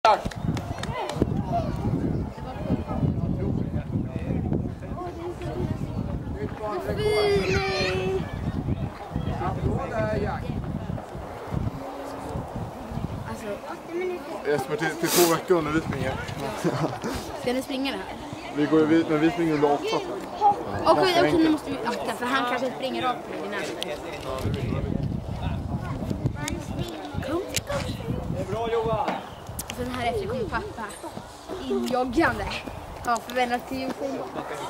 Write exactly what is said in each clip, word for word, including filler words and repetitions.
tack. Jesper, till, till två veckor när vi springer. Ska ni springa det här? Vi går, vi, men vi springer under åtta. Och okej, nu måste vi akta för han kanske springer rakt på din nästa. Kom, kom. Det är bra Johan. Och sen här efter kommer pappa injoggande. Ja, förväntat till julfilm.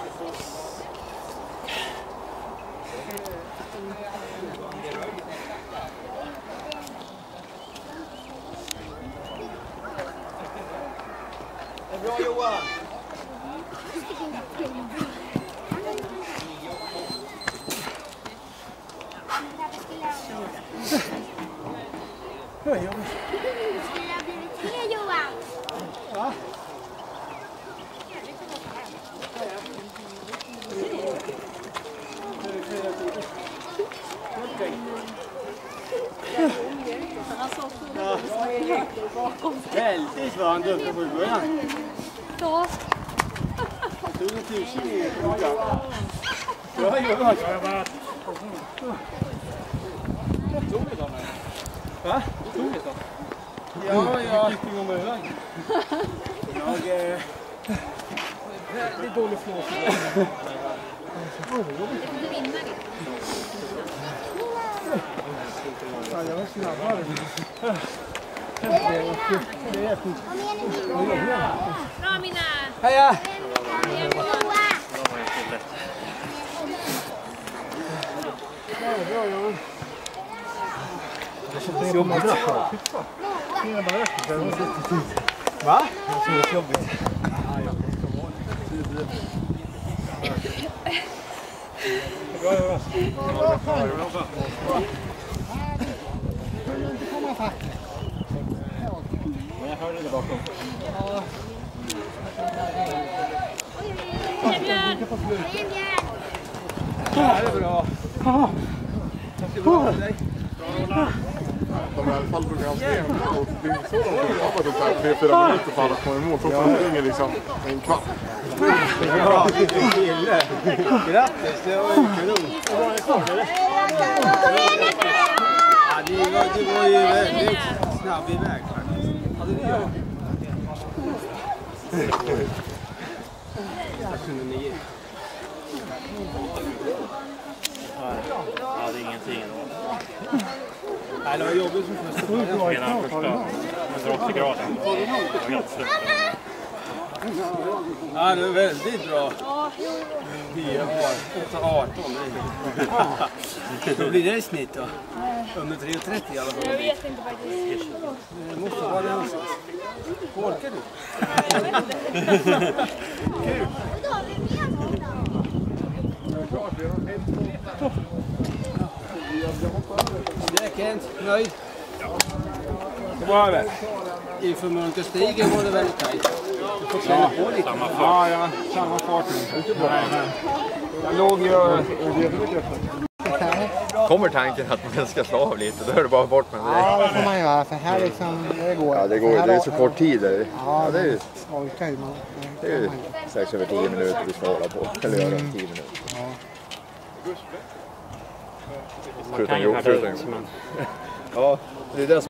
Det är bra Johan. Skulle jag blivit tre Johan? Ja. Väldigt vad han dömde på början. Ja. Du är tusen i frågan. Bra jobbat. Tog det då med? Va? Tog det då? Ja, jag gick igång med vägen. Jag är väldigt dålig flås. Ja, jag var snabbare. Bra mina! Heja! Det känns jobbigt. Va? Det känns jobbigt. Bra Jonas. Jag hörde det bakom. Ja, det är bra. Jag ska bra med dig. De har i alla fall programstegen och det är så de har jobbat upp här tre fyra minuter för alla kommer emot. Så de springer liksom en kvart. Ja, vilken kille. Grattis, det var ju kanon. Vad var det kvar, eller? Ja, du var, du var ju väldigt snabb iväg faktiskt. Hade du gjort? Jag kunde nio. Ja, det är ingenting. Nej, det var jobbigt som första början. Medan första hundraåttio grader. Det var helt slut. Ja, det var väldigt bra. Vi har åtta arton. Då blir det i snitt då. Under tre trettio i alla fall. Jag vet inte faktiskt. Det måste vara det någonstans. Orkar du? Kul. Det är Kent, nöjd? Det var det. Inför Munkerstigen var det väldigt tajt. Du får känna på lite. Samma fart. Ja, ja, samma fart. Jag låg ju... Kommer tanken att man ska slå av lite, då är det bara bort med det. Ja, det får man göra, för här liksom, det går. Ja, det går, det är så kort tid där. Ja, Ja, det är ju, orkar ju man. det är ju sex över tio minuter vi ska hålla på. Eller göra tio minuter. Man kan ju härda ut, men... Ja, det är det som